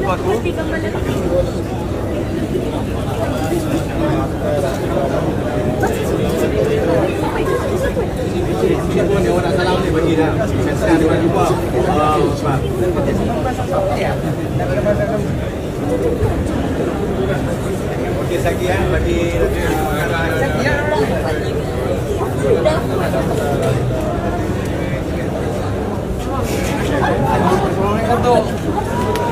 aku. Ni pun dia orang nak salam ni bagi dah. Saya dia orang jumpa. Sebab. Okey lagi bagi untuk